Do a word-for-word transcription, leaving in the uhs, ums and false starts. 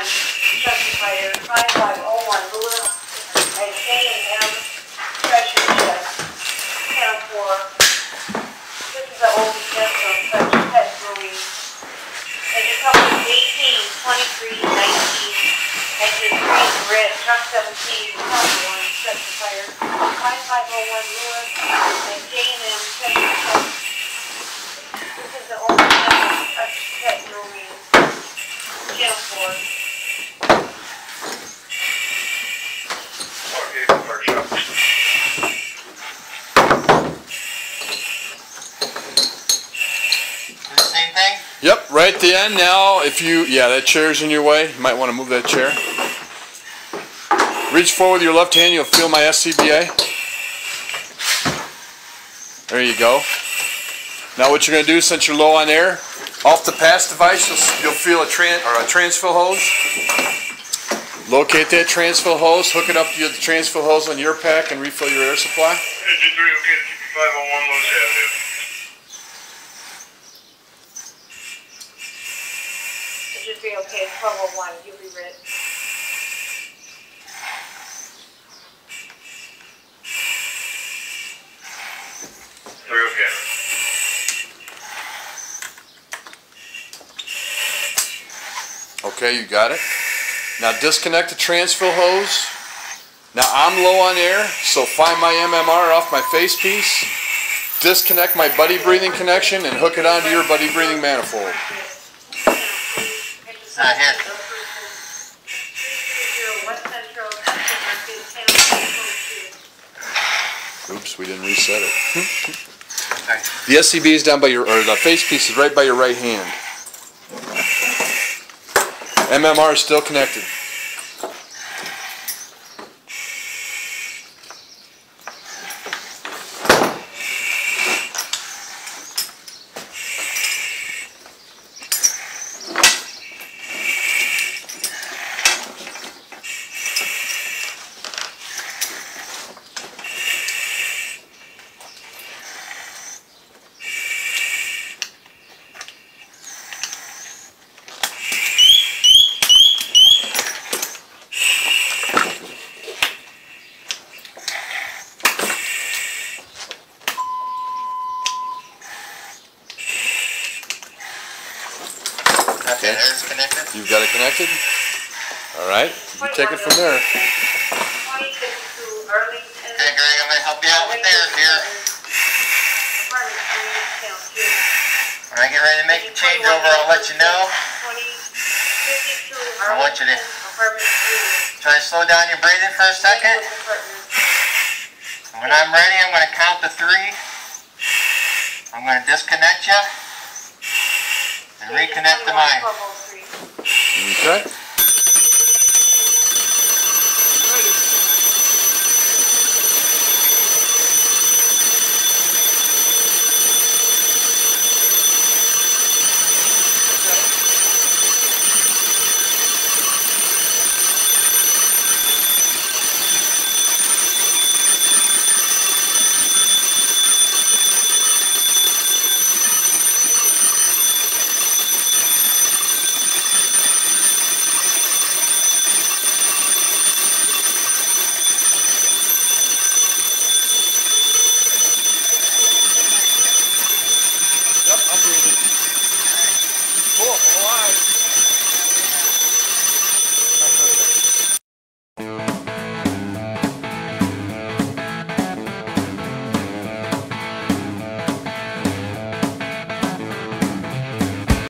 one specifier, five five oh one Lewis, and J and M pressure check, count four. This is the old system, such test movie. And you come with eighteen, twenty-three, nineteen, engine three, red, truck seventeen, count one specifier, five five oh one Lewis, and J and M pressure check. This is the old system, such test movie. Count four. Okay, first shot. The same thing? Yep, right at the end now, if you, yeah, that chair's in your way. You might want to move that chair. Reach forward with your left hand, you'll feel my S C B A. There you go. Now what you're going to do, since you're low on air, off the pass device, you'll, you'll feel a, tran or a transfill hose. Locate that transfill hose, hook it up to the transfill hose on your pack, and refill your air supply. Engine three, okay, fifty-five oh one Lewis Avenue. Engine three, okay, twelve oh one, you reread it. Three, okay. Okay, you got it. Now disconnect the transfill hose. Now I'm low on air, so find my M M R off my face piece, disconnect my buddy breathing connection, and hook it onto your buddy breathing manifold. Not here. Oops, we didn't reset it. Okay. The S C B A is down by your, or the face piece is right by your right hand. M M R is still connected. Okay, there's connected. You've got it connected? Alright, you take it from there. Okay, Greg, I'm going to help you out with theirs here. When I get ready to make the changeover, I'll let you know. I want you to try to slow down your breathing for a second. When I'm ready, I'm going to count to three. I'm going to disconnect you and reconnect the mic. Okay.